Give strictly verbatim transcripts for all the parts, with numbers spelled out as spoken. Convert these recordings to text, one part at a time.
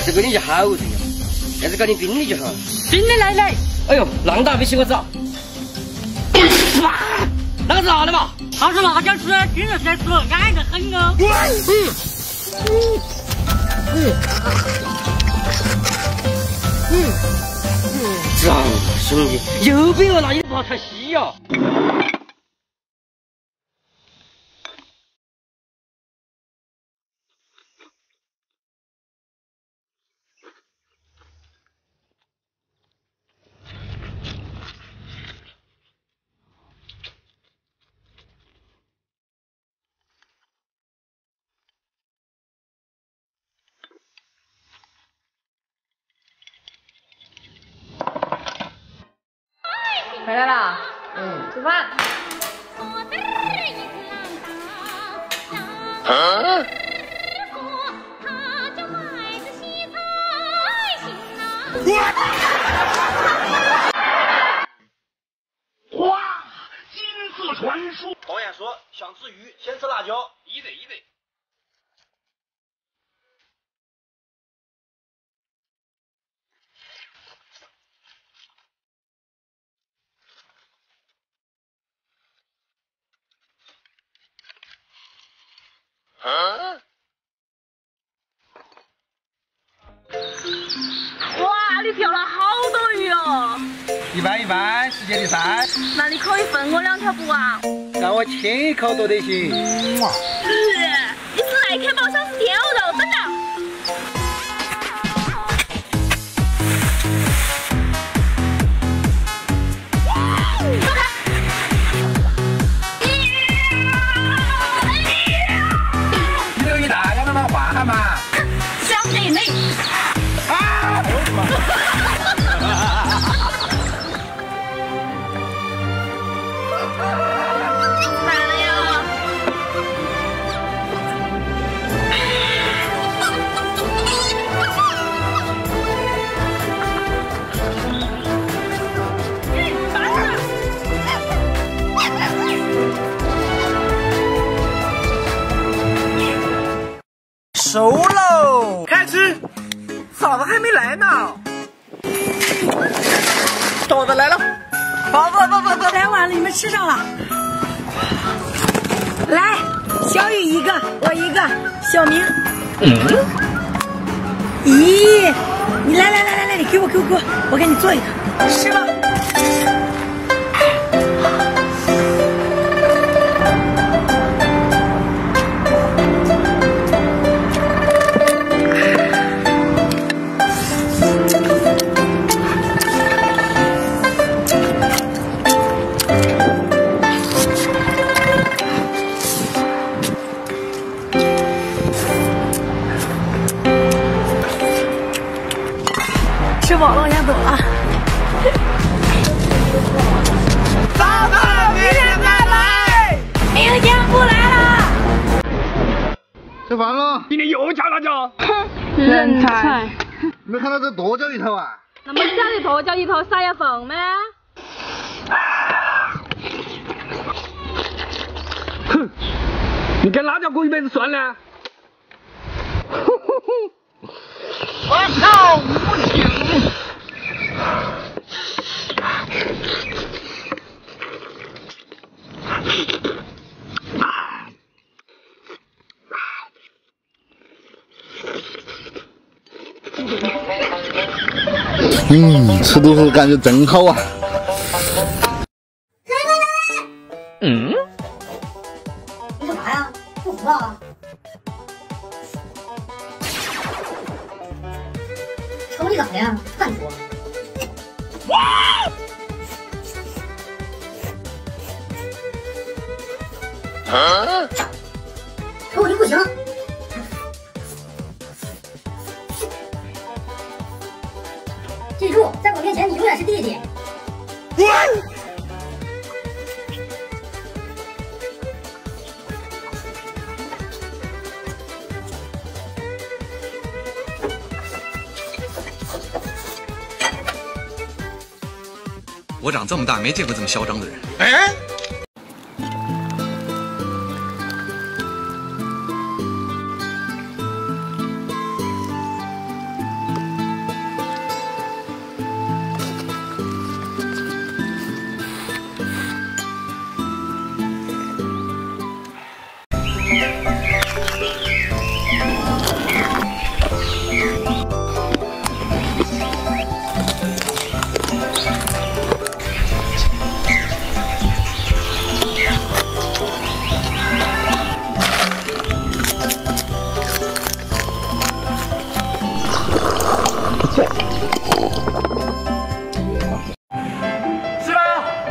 这个你就好热呀，要是搞点冰的就好。 冰的来来。 哎呦，浪大没洗过澡。哇，那个是辣的嘛？ 它是辣椒汁，今日才吃，安得很哦。嗯嗯嗯嗯，咋兄弟又冰了，那也不好太稀呀。 回来啦，嗯，吃饭。 啊！ 哇！金色传说。 导演说，想吃鱼先吃辣椒。 一对一对。 啊！ 哇，你钓了好多鱼哦！ 一般一般，世界第三。 那你可以分我两条不啊？ 让我亲一口都得行。哇！ 你只爱啃包小时天鹅肉，等等。 干嘛？ 想给你！ 啊！哎呦我的妈！ 来了呀！ 熟喽，开吃！嫂子还没来呢。嫂子来了，嫂子，嫂子， 来晚了，你们吃上了。来，小雨一个，我一个，小明。嗯。咦，你来来来来来，你给我给我给我，我给你做一个，吃吧。 吃饱了，我先走了。 嫂子，明天再来。 明天不来了。 吃饭了。 今天又加辣椒。 哼，人才。 没看到这剁椒鱼头啊？ 那么小的剁椒鱼头撒下缝吗？ 哼，你跟辣椒过一辈子算了。哼哼哼。 我操无情！ 嗯，吃独食感觉真好啊！ 嗯？你干嘛呀？不服啊？ 瞅你咋的呀？看我！啊！瞅我就不行。记住，在我面前你永远是弟弟。 我长这么大没见过这么嚣张的人。 哎， 是吧？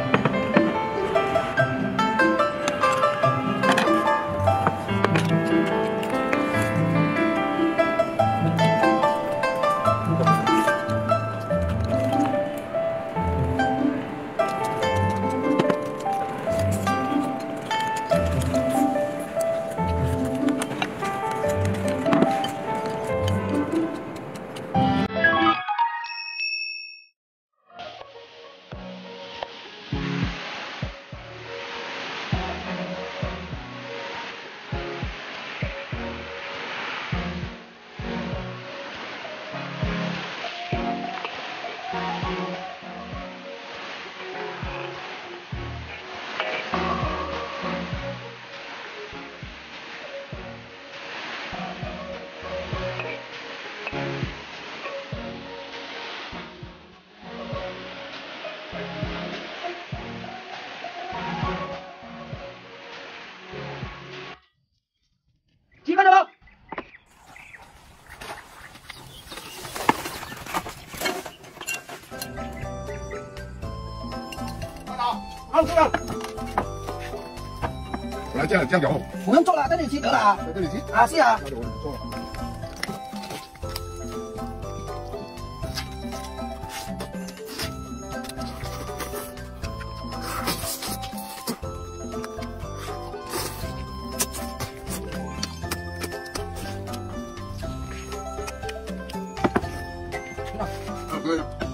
几个人？好，这个。 来，这样这样就好。 不用做了，这里切得了啊。 在这里切。 啊，是啊。 那就做了。啊，可以了。